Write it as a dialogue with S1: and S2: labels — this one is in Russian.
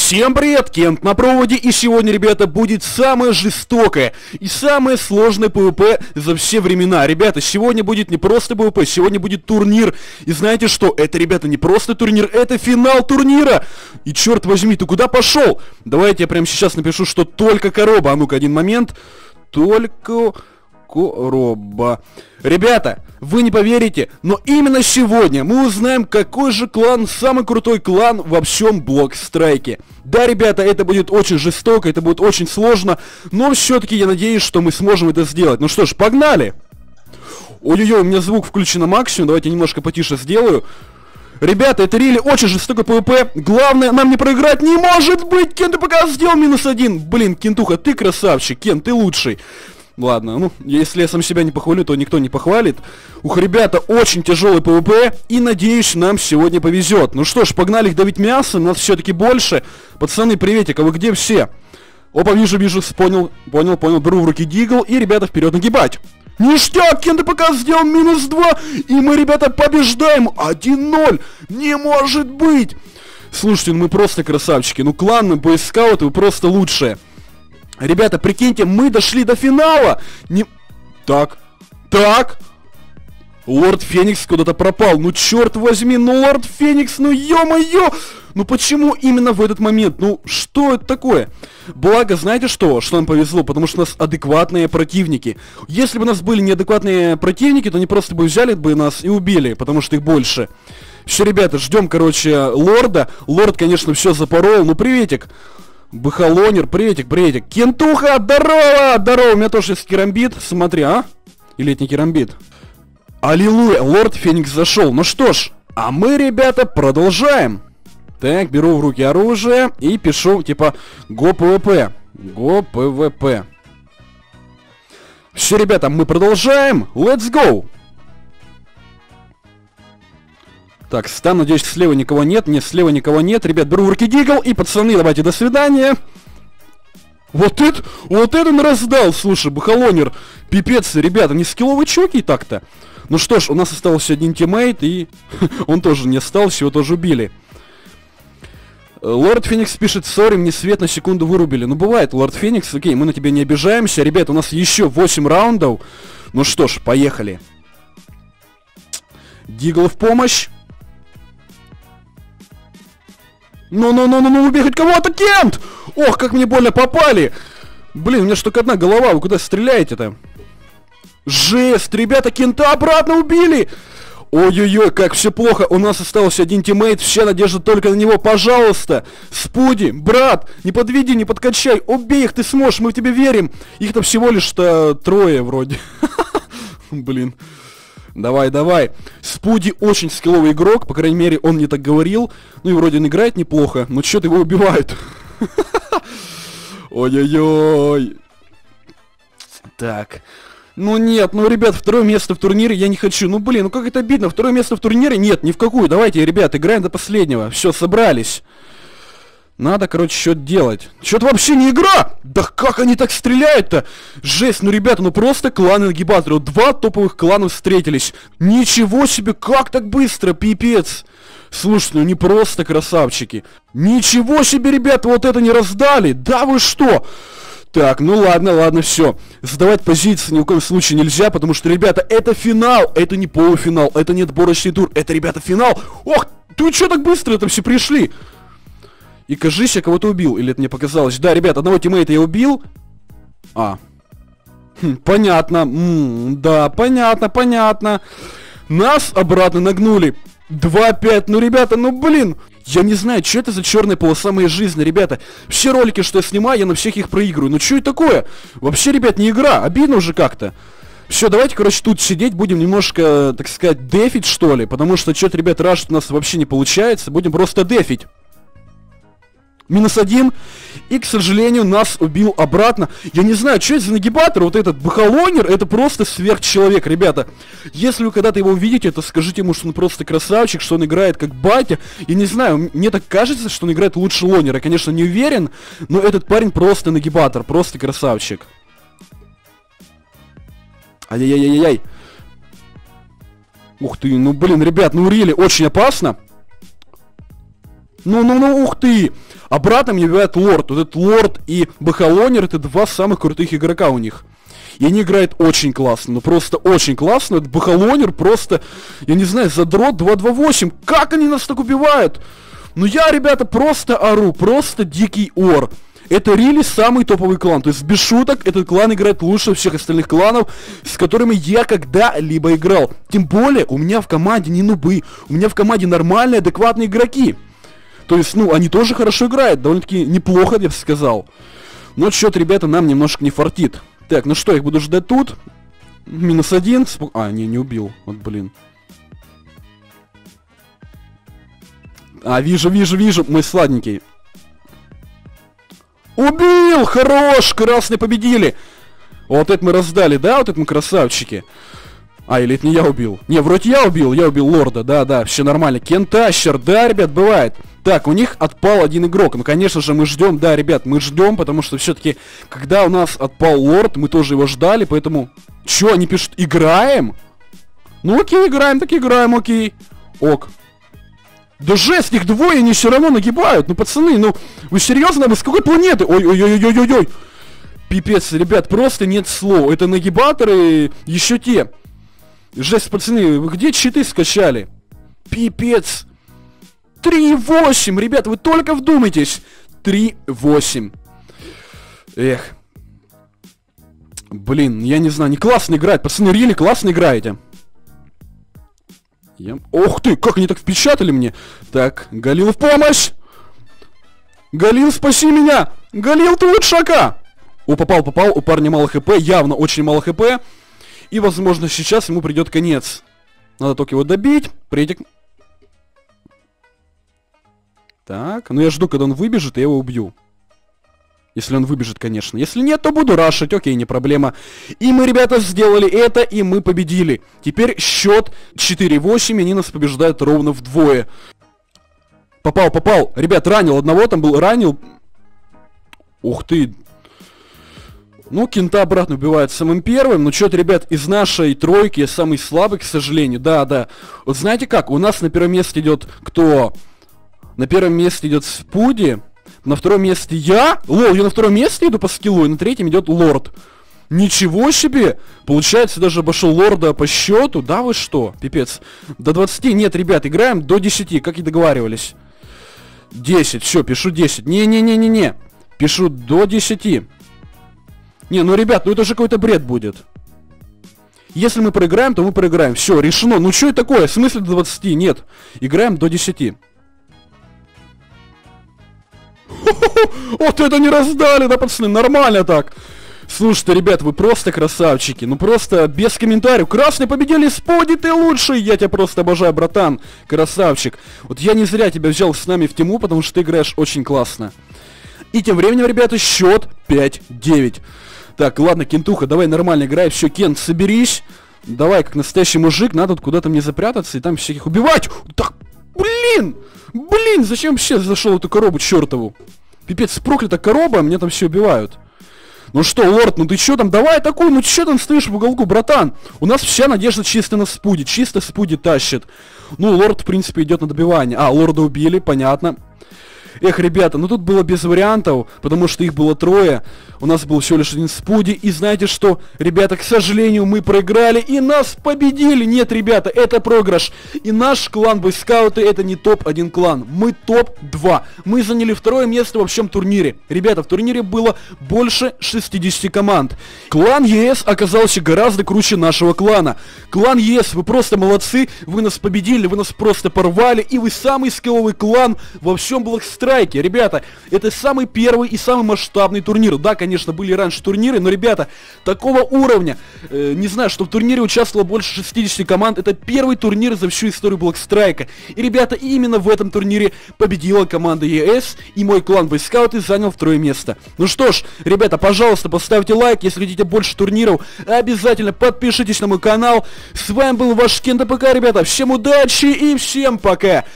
S1: Всем привет, Кент на проводе, и сегодня, ребята, будет самое жестокое и самое сложное PvP за все времена. Ребята, сегодня будет не просто PvP, сегодня будет турнир. И знаете что? Это, ребята, не просто турнир, это финал турнира. И черт возьми, ты куда пошел? Давайте я прямо сейчас напишу, что только короба. А ну-ка, один момент. Только короба. Ребята, вы не поверите, но именно сегодня мы узнаем, какой же клан самый крутой клан во всем Блокстрайке. Да, ребята, это будет очень жестоко, это будет очень сложно, но все-таки я надеюсь, что мы сможем это сделать. Ну что ж, погнали! Ой-ой-ой, у меня звук включен на максимум, давайте немножко потише сделаю. Ребята, это рели очень жестокий PvP. Главное, нам не проиграть не может быть! Кент, ты пока сделал -1. Блин, Кентуха, ты красавчик, Кент, ты лучший. Ладно, ну, если я сам себя не похвалю, то никто не похвалит. Ух, ребята, очень тяжелый PvP, и надеюсь, нам сегодня повезет. Ну что ж, погнали их давить мясо, нас все-таки больше. Пацаны, приветик, а вы где все? Опа, вижу, понял, беру в руки дигл, и, ребята, вперед нагибать. Ништяк, Кент пока сделал -2, и мы, ребята, побеждаем 1-0. Не может быть! Слушайте, ну мы просто красавчики, ну клан, мы бойскауты, вы просто лучшие. Ребята, прикиньте, мы дошли до финала! Так. Лорд Феникс куда-то пропал. Ну, черт возьми, ну, Лорд Феникс, ну, ё-моё! Ну, почему именно в этот момент? Ну, что это такое? Благо, знаете что? Что нам повезло? Потому что у нас адекватные противники. Если бы у нас были неадекватные противники, то они просто бы взяли бы нас и убили, потому что их больше. Все, ребята, ждем, короче, Лорда. Лорд, конечно, все запорол. Ну, приветик. Бахалонер, приветик. Кентуха, здорово, у меня тоже есть керамбит, смотри, а? Или это не керамбит? Аллилуйя, Лорд Феникс зашел. Ну что ж, а мы, ребята, продолжаем. Так, беру в руки оружие и пишу, типа, го ПВП. Все, ребята, мы продолжаем, let's go. Так, стан, надеюсь, слева никого нет. Нет, слева никого нет. Ребят, беру в руки дигл. И, пацаны, давайте, до свидания. Вот это он раздал. Слушай, Бахалонер. Пипец, ребята, не скилловый чоки так-то. Ну что ж, у нас остался один тиммейт. И он тоже не остался, его тоже убили. Лорд Феникс пишет, сори, мне свет на секунду вырубили. Ну, бывает, Лорд Феникс, окей, мы на тебя не обижаемся. Ребята, у нас еще 8 раундов. Ну что ж, поехали. Дигл в помощь. Ну, убей хоть кого-то, Кент! Ох, как мне больно попали! Блин, у меня ж только одна голова, вы куда стреляете-то? Жесть, ребята, Кента обратно убили! Ой-ой-ой, как все плохо, у нас остался один тиммейт, вся надежда только на него, пожалуйста! Спуди, брат, не подведи, не подкачай, убей их, ты сможешь, мы в тебя верим! Их там всего лишь-то 3 вроде. Блин. Давай. Спуди очень скилловый игрок, по крайней мере, он мне так говорил. Ну и вроде он играет неплохо, но что-то его убивают. Ой-ой-ой. Так. Ну нет, ну, ребят, 2 место в турнире я не хочу. Ну, блин, ну как это обидно. 2 место в турнире? Нет, ни в какую. Давайте, ребят, играем до последнего. Все, собрались. Надо, короче, что-то делать. Что-то вообще не игра! Да как они так стреляют-то? Жесть, ну, ребята, ну просто кланы нагибаторов. 2 топовых клана встретились. Ничего себе, как так быстро, пипец. Слушай, ну не просто красавчики. Ничего себе, ребята, вот это не раздали. Да вы что? Так, ну ладно, все. Сдавать позиции ни в коем случае нельзя, потому что, ребята, это финал. Это не полуфинал, это не отборочный тур. Это, ребята, финал. Ох, ты что так быстро это все пришли? И кажись, я кого-то убил, или это мне показалось. Да, ребят, одного тиммейта я убил. Понятно. Да, понятно. Нас обратно нагнули. 2-5. Ну, ребята, ну, блин. Я не знаю, что это за черная полоса моей жизни, ребята. Все ролики, что я снимаю, я на всех их проигрываю. Ну, что это такое? Вообще, ребят, не игра. Обидно уже как-то. Все, давайте, короче, тут сидеть, будем немножко, так сказать, дефить, что ли. Потому что что-то, ребят, раз у нас вообще не получается. Будем просто дефить. -1, и, к сожалению, нас убил обратно. Я не знаю, что это за нагибатор, вот этот Бахалонер, это просто сверхчеловек, ребята. Если вы когда-то его увидите, то скажите ему, что он просто красавчик, что он играет как батя. Я не знаю, мне так кажется, что он играет лучше Лонера. Я, конечно, не уверен, но этот парень просто нагибатор, просто красавчик. Ай-яй-яй-яй-яй. Ух ты, ну блин, ребят, ну Рили очень опасно. Ну, ух ты! Обратно мне выбивает Лорд. Вот этот Лорд и Бахалонер — это два самых крутых игрока у них. И они играют очень классно, ну просто очень классно. Этот Бахалонер просто, я не знаю, задрот 228. Как они нас так убивают? Ну я, ребята, просто ору, просто дикий ор. Это рили самый топовый клан. То есть без шуток этот клан играет лучше всех остальных кланов, с которыми я когда-либо играл. Тем более у меня в команде не нубы, у меня в команде нормальные, адекватные игроки. То есть, ну, они тоже хорошо играют, довольно-таки неплохо, я бы сказал. Но что-то, ребята, нам немножко не фартит. Так, ну что, их буду ждать тут. -1. А, не убил. Вот, блин. А, вижу, мой сладенький. Убил! Хорош! Красные победили! Вот это мы раздали, да? Вот это мы красавчики. А, или это не я убил? Не, вроде я убил Лорда, да, все нормально. Кентащер, да, ребят, бывает. Так, у них отпал один игрок. Ну, конечно же, мы ждем, да, ребят, мы ждем, потому что все-таки, когда у нас отпал Лорд, мы тоже его ждали, поэтому... Чё, они пишут, играем? Ну, окей, играем, так играем, окей. Ок. Да жесть, их двое, они все равно нагибают. Ну, пацаны, ну, вы серьезно? Вы с какой планеты? Ой-ой-ой-ой-ой-ой. Пипец, ребят, просто нет слов. Это нагибаторы еще те. Жесть, пацаны, вы где читы скачали? Пипец. 3-8, ребят, вы только вдумайтесь. 3-8. Эх. Блин, я не знаю, не классно играть. Пацаны, рели классно играете. Ох ты, как они так впечатали мне. Так, Галил в помощь. Галил, спаси меня. Галил, ты лучше АК. О, попал. У парня мало хп, явно очень мало хп. И, возможно, сейчас ему придет конец. Надо только его добить. Так, ну я жду, когда он выбежит, и я его убью. Если он выбежит, конечно. Если нет, то буду рашить, окей, не проблема. И мы, ребята, сделали это, и мы победили. Теперь счет 4-8, и они нас побеждают ровно вдвое. Попал. Ребят, ранил одного, там был ранил. Ух ты. Ну, Кента обратно убивает самым первым. Ну, что-то, ребят, из нашей тройки я самый слабый, к сожалению. Да. Вот знаете как, у нас на первом месте идет кто? На первом месте идет Спуди. На втором месте я. Лол, я на втором месте иду по скиллу, и на третьем идет Лорд. Ничего себе! Получается, даже обошел Лорда по счету. Да вы что? Пипец. До 20. Нет, ребят, играем до 10, как и договаривались. 10, все, пишу 10. Не. Пишу до 10. Не, ну, ребят, ну это же какой-то бред будет. Если мы проиграем, то мы проиграем. Все, решено. Ну что это такое? В смысле до 20? Нет. Играем до 10. Вот это не раздали, да, пацаны, нормально так. Слушайте, ребят, вы просто красавчики. Ну просто без комментариев. Красные победили, Спуди, ты лучший. Я тебя просто обожаю, братан. Красавчик. Вот я не зря тебя взял с нами в тему, потому что ты играешь очень классно. И тем временем, ребята, счет 5-9. Так, ладно, Кентуха, давай нормально играй. Все, Кент, соберись. Давай, как настоящий мужик, надо куда-то мне запрятаться и там всяких убивать. Так, блин, зачем вообще зашел в эту коробу чертову? Пипец, проклята короба, меня там все убивают. Ну что, Лорд, ну ты чё там, давай атакуй, ну чё там стоишь в уголку, братан? У нас вся надежда чисто на Спуди, чисто Спуди тащит. Ну, Лорд, в принципе, идет на добивание. А, Лорда убили, понятно. Эх, ребята, ну тут было без вариантов, потому что их было трое. У нас был всего лишь один Спуди. И знаете что, ребята, к сожалению, мы проиграли и нас победили. Нет, ребята, это проигрыш. И наш клан Бойскауты это не топ-1 клан. Мы топ-2. Мы заняли второе место во всем турнире. Ребята, в турнире было больше 60 команд. Клан ЕС оказался гораздо круче нашего клана. Клан ЕС, вы просто молодцы. Вы нас победили, вы нас просто порвали. И вы самый скилловый клан во всем Blackstrike. Ребята, это самый первый и самый масштабный турнир. Да, конечно, были раньше турниры, но, ребята, такого уровня, не знаю, что в турнире участвовало больше 60 команд, это первый турнир за всю историю Blackstrike. И, ребята, именно в этом турнире победила команда ЕС, и мой клан Бойскауты занял второе место. Ну что ж, ребята, пожалуйста, поставьте лайк, если хотите больше турниров, обязательно подпишитесь на мой канал. С вами был ваш Кент АПК, ребята, всем удачи и всем пока!